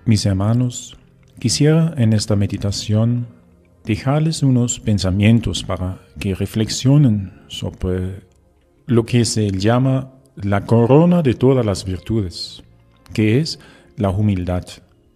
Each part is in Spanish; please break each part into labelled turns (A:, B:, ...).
A: Mis hermanos, quisiera en esta meditación dejarles unos pensamientos para que reflexionen sobre lo que se llama la corona de todas las virtudes, que es la humildad.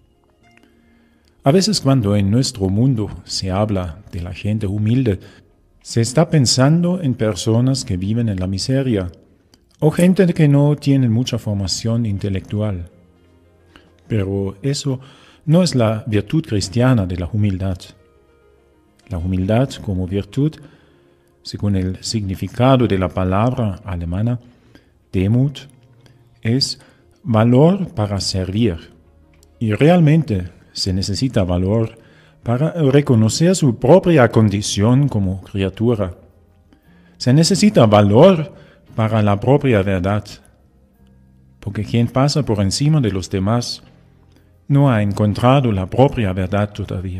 A: A veces cuando en nuestro mundo se habla de la gente humilde, se está pensando en personas que viven en la miseria o gente que no tiene mucha formación intelectual. Pero eso no es la virtud cristiana de la humildad. La humildad como virtud, según el significado de la palabra alemana, Demut, es valor para servir. Y realmente se necesita valor para reconocer su propia condición como criatura. Se necesita valor para la propia verdad, porque quien pasa por encima de los demás no ha encontrado la propia verdad todavía.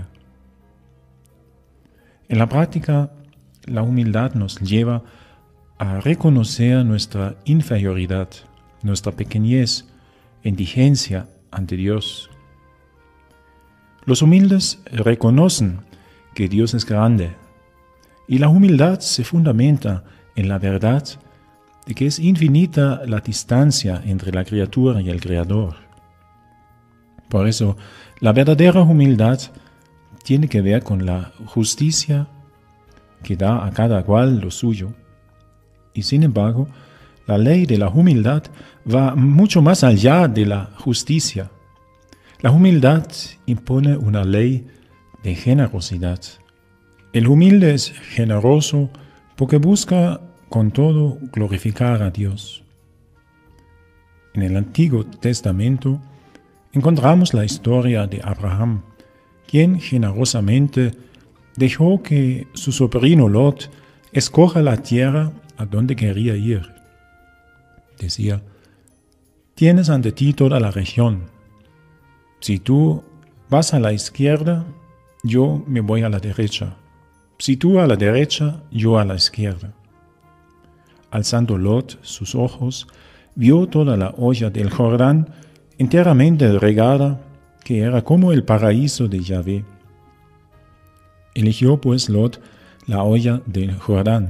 A: En la práctica, la humildad nos lleva a reconocer nuestra inferioridad, nuestra pequeñez, indigencia ante Dios. Los humildes reconocen que Dios es grande, y la humildad se fundamenta en la verdad de que es infinita la distancia entre la criatura y el Creador. Por eso, la verdadera humildad tiene que ver con la justicia que da a cada cual lo suyo. Y sin embargo, la ley de la humildad va mucho más allá de la justicia. La humildad impone una ley de generosidad. El humilde es generoso porque busca con todo glorificar a Dios. En el Antiguo Testamento encontramos la historia de Abraham, quien generosamente dejó que su sobrino Lot escoja la tierra a donde quería ir. Decía: tienes ante ti toda la región. Si tú vas a la izquierda, yo me voy a la derecha. Si tú a la derecha, yo a la izquierda. Alzando Lot sus ojos, vio toda la hoya del Jordán enteramente regada, que era como el paraíso de Yahvé. Eligió pues Lot la hoya del Jordán.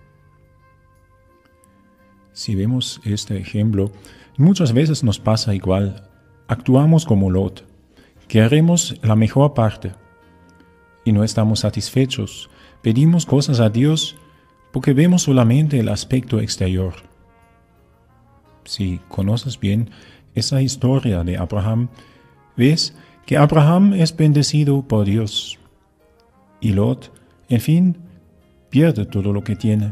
A: Si vemos este ejemplo, muchas veces nos pasa igual. Actuamos como Lot. Queremos la mejor parte y no estamos satisfechos. Pedimos cosas a Dios porque vemos solamente el aspecto exterior. Si conoces bien esa historia de Abraham, ves que Abraham es bendecido por Dios y Lot, en fin, pierde todo lo que tiene.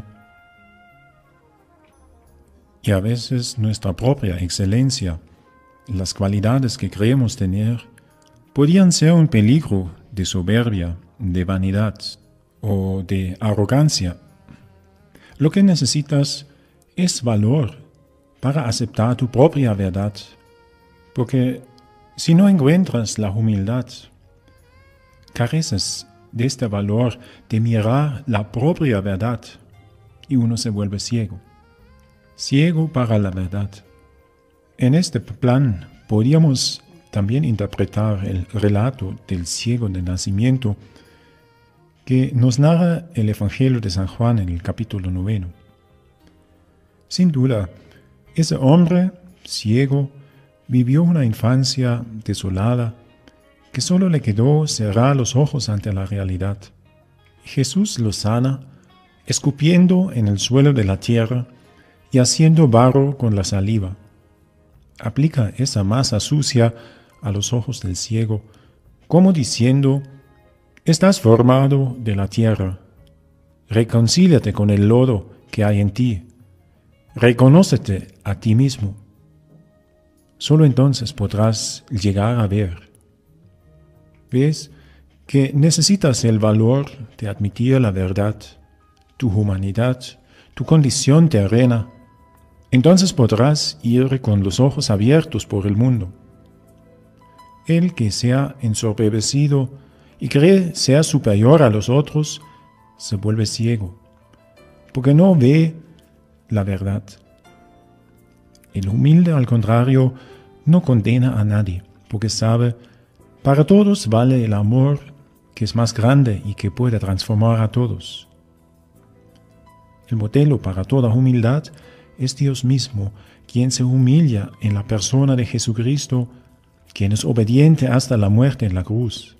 A: Y a veces nuestra propia excelencia, las cualidades que creemos tener, podían ser un peligro de soberbia, de vanidad o de arrogancia. Lo que necesitas es valor para aceptar tu propia verdad, porque si no encuentras la humildad, careces de este valor de mirar la propia verdad y uno se vuelve ciego para la verdad. En este plan podríamos también interpretar el relato del ciego de nacimiento que nos narra el Evangelio de San Juan en el capítulo 9. Sin duda, ese hombre ciego vivió una infancia desolada que solo le quedó cerrar los ojos ante la realidad. Jesús lo sana, escupiendo en el suelo de la tierra y haciendo barro con la saliva. Aplica esa masa sucia a los ojos del ciego, como diciendo: estás formado de la tierra, reconcíliate con el lodo que hay en ti, reconócete a ti mismo. Solo entonces podrás llegar a ver. ¿Ves que necesitas el valor de admitir la verdad, tu humanidad, tu condición terrena? Entonces podrás ir con los ojos abiertos por el mundo. El que sea ensoberbecido y cree ser superior a los otros, se vuelve ciego, porque no ve la verdad. El humilde, al contrario, no condena a nadie, porque sabe Para todos vale el amor que es más grande y que puede transformar a todos. El modelo para toda humildad es Dios mismo, quien se humilla en la persona de Jesucristo, quien es obediente hasta la muerte en la cruz.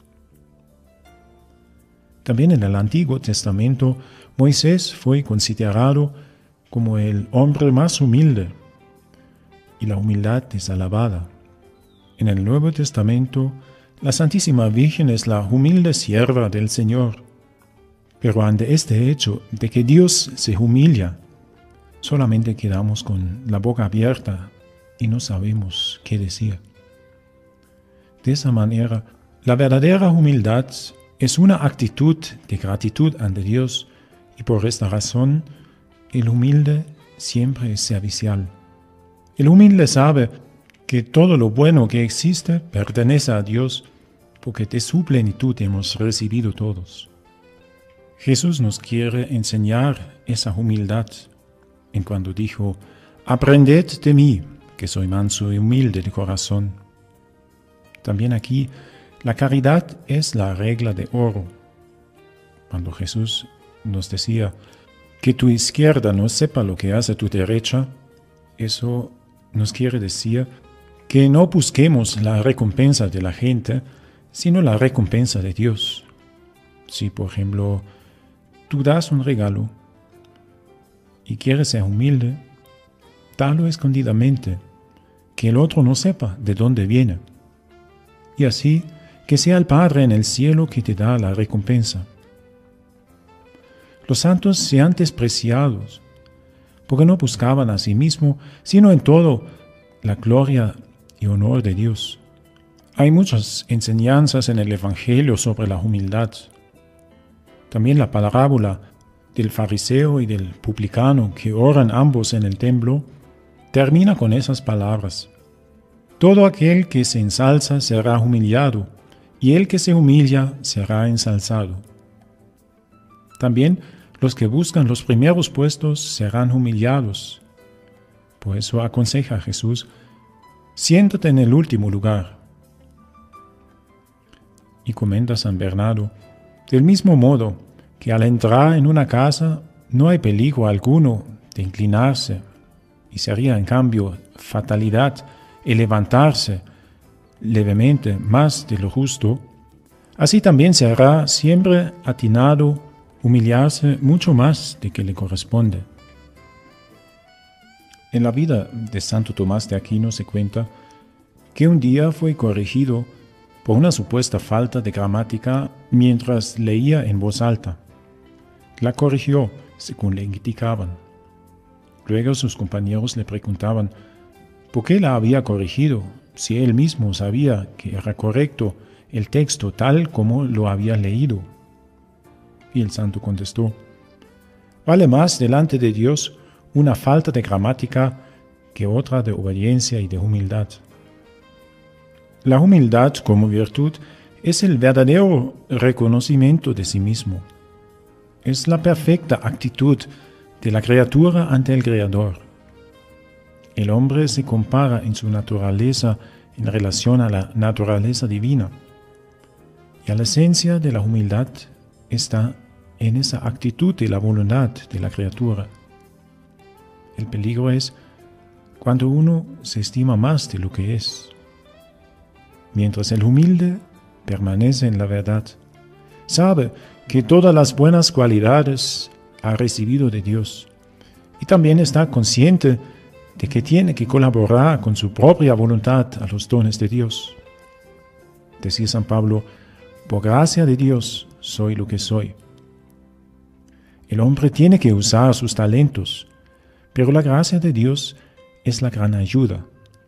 A: También en el Antiguo Testamento, Moisés fue considerado como el hombre más humilde, y la humildad es alabada. En el Nuevo Testamento, la Santísima Virgen es la humilde sierva del Señor. Pero ante este hecho de que Dios se humilla, solamente quedamos con la boca abierta y no sabemos qué decir. De esa manera, la verdadera humildad es una actitud de gratitud ante Dios y por esta razón el humilde siempre es servicial. El humilde sabe que todo lo bueno que existe pertenece a Dios porque de su plenitud hemos recibido todos. Jesús nos quiere enseñar esa humildad en cuando dijo: «Aprended de mí, que soy manso y humilde de corazón». También aquí, la caridad es la regla de oro. Cuando Jesús nos decía que tu izquierda no sepa lo que hace tu derecha, eso nos quiere decir que no busquemos la recompensa de la gente, sino la recompensa de Dios. Si, por ejemplo, tú das un regalo y quieres ser humilde, dalo escondidamente, que el otro no sepa de dónde viene. Y así, que sea el Padre en el cielo que te da la recompensa. Los santos sean despreciados, porque no buscaban a sí mismos, sino en todo la gloria y honor de Dios. Hay muchas enseñanzas en el Evangelio sobre la humildad. También la parábola del fariseo y del publicano que oran ambos en el templo termina con esas palabras: «Todo aquel que se ensalza será humillado, y el que se humilla será ensalzado». También los que buscan los primeros puestos serán humillados. Por eso aconseja Jesús: «Siéntate en el último lugar». Y comenta San Bernardo: «Del mismo modo que al entrar en una casa no hay peligro alguno de inclinarse, y sería en cambio fatalidad el levantarse levemente más de lo justo, así también será siempre atinado humillarse mucho más de que le corresponde». En la vida de Santo Tomás de Aquino se cuenta que un día fue corregido por una supuesta falta de gramática mientras leía en voz alta. La corrigió según le indicaban. Luego sus compañeros le preguntaban por qué la había corregido, si él mismo sabía que era correcto el texto tal como lo había leído. Y el santo contestó: «Vale más delante de Dios una falta de gramática que otra de obediencia y de humildad». La humildad como virtud es el verdadero reconocimiento de sí mismo. Es la perfecta actitud de la criatura ante el Creador. El hombre se compara en su naturaleza en relación a la naturaleza divina. Y a la esencia de la humildad está en esa actitud de la voluntad de la criatura. El peligro es cuando uno se estima más de lo que es. Mientras el humilde permanece en la verdad, sabe que todas las buenas cualidades ha recibido de Dios y también está consciente de que tiene que colaborar con su propia voluntad a los dones de Dios. Decía San Pablo: «Por gracia de Dios soy lo que soy». El hombre tiene que usar sus talentos, pero la gracia de Dios es la gran ayuda.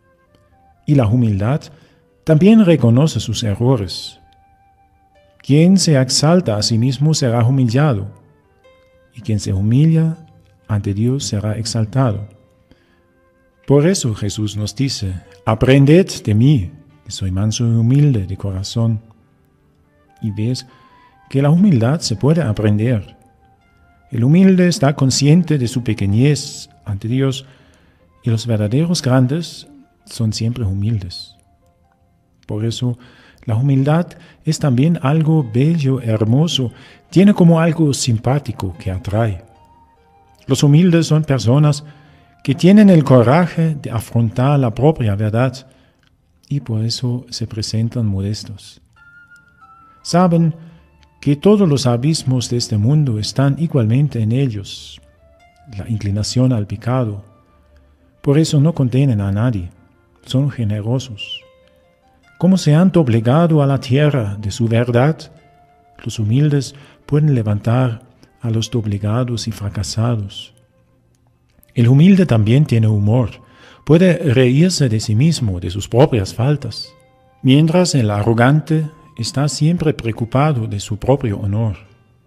A: Y la humildad también reconoce sus errores. Quien se exalta a sí mismo será humillado, y quien se humilla ante Dios será exaltado. Por eso Jesús nos dice: «Aprended de mí, que soy manso y humilde de corazón». Y ves que la humildad se puede aprender. El humilde está consciente de su pequeñez ante Dios, y los verdaderos grandes son siempre humildes. Por eso, La humildad es también algo bello, hermoso, tiene como algo simpático que atrae. Los humildes son personas que tienen el coraje de afrontar la propia verdad y por eso se presentan modestos. Saben que todos los abismos de este mundo están igualmente en ellos, la inclinación al pecado. Por eso no condenan a nadie, son generosos. Como se han doblegado a la tierra de su verdad, los humildes pueden levantar a los doblegados y fracasados. El humilde también tiene humor, puede reírse de sí mismo, de sus propias faltas, mientras el arrogante está siempre preocupado de su propio honor.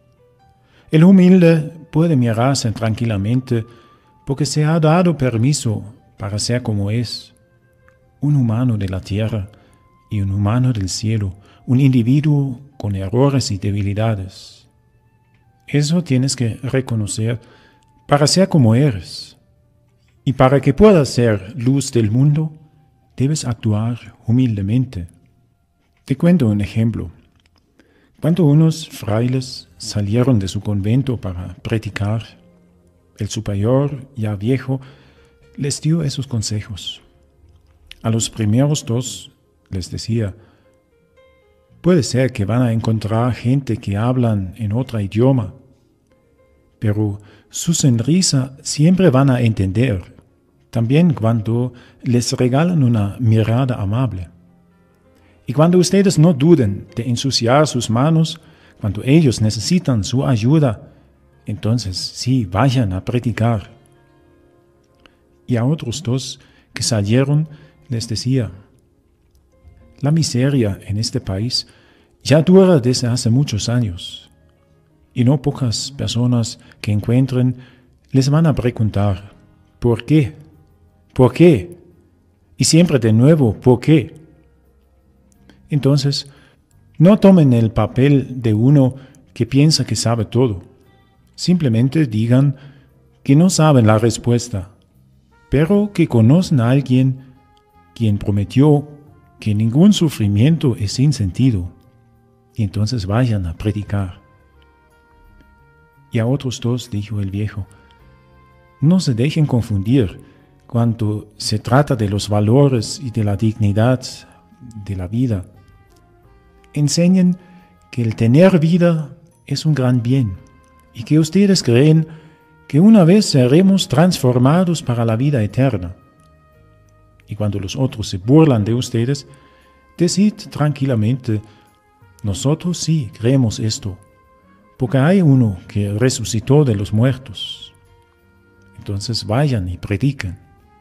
A: El humilde puede mirarse tranquilamente porque se ha dado permiso para ser como es, un humano de la tierra y un humano del cielo, un individuo con errores y debilidades. Eso tienes que reconocer para ser como eres. Y para que puedas ser luz del mundo, debes actuar humildemente. Te cuento un ejemplo. Cuando unos frailes salieron de su convento para predicar, el superior, ya viejo, les dio esos consejos. A los primeros dos les decía: puede ser que van a encontrar gente que hablan en otro idioma, pero su sonrisa siempre van a entender, también cuando les regalan una mirada amable. Y cuando ustedes no duden de ensuciar sus manos, cuando ellos necesitan su ayuda, entonces sí, vayan a predicar. Y a otros dos que salieron les decía: la miseria en este país ya dura desde hace muchos años, y no pocas personas que encuentren les van a preguntar: ¿por qué? ¿Por qué? Y siempre de nuevo, ¿por qué? Entonces, no tomen el papel de uno que piensa que sabe todo. Simplemente digan que no saben la respuesta, pero que conocen a alguien quien prometió que ningún sufrimiento es sin sentido, y entonces vayan a predicar. Y a otros dos dijo el viejo: no se dejen confundir cuando se trata de los valores y de la dignidad de la vida. Enseñen que el tener vida es un gran bien y que ustedes creen que una vez seremos transformados para la vida eterna. Y cuando los otros se burlan de ustedes, decid tranquilamente: nosotros sí creemos esto, porque hay uno que resucitó de los muertos. Entonces vayan y prediquen.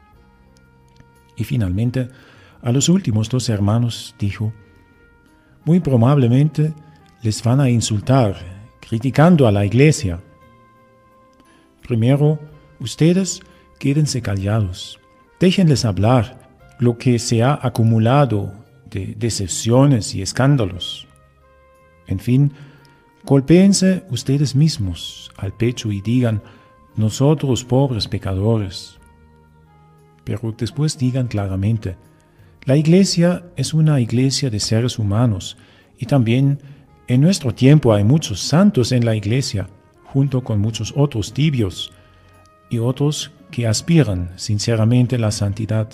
A: Y finalmente, a los últimos dos hermanos dijo: muy probablemente les van a insultar, criticando a la iglesia. Primero, ustedes quédense callados, déjenles hablar lo que se ha acumulado de decepciones y escándalos. En fin, golpéense ustedes mismos al pecho y digan: nosotros pobres pecadores. Pero después digan claramente: la iglesia es una iglesia de seres humanos y también en nuestro tiempo hay muchos santos en la iglesia, junto con muchos otros tibios y otros que aspiran sinceramente a la santidad.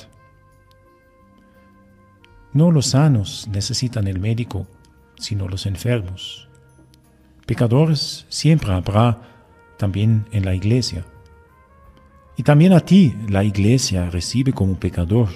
A: No los sanos necesitan el médico, sino los enfermos. Pecadores siempre habrá también en la iglesia. Y también a ti la iglesia recibe como pecador.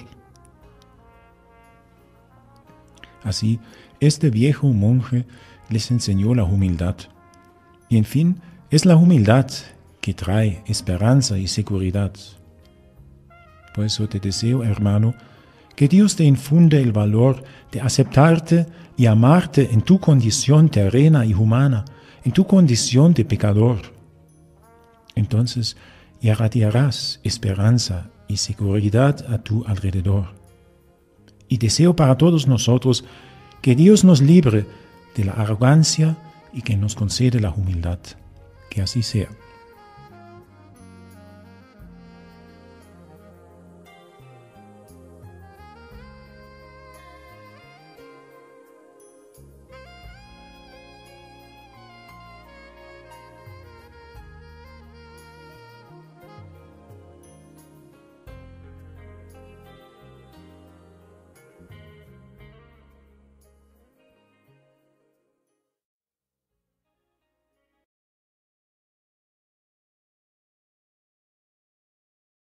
A: Así, este viejo monje les enseñó la humildad. Y en fin, es la humildad que trae esperanza y seguridad. Por eso te deseo, hermano, que Dios te infunde el valor de aceptarte y amarte en tu condición terrena y humana, en tu condición de pecador. Entonces irradiarás esperanza y seguridad a tu alrededor. Y deseo para todos nosotros que Dios nos libre de la arrogancia y que nos concede la humildad. Que así sea.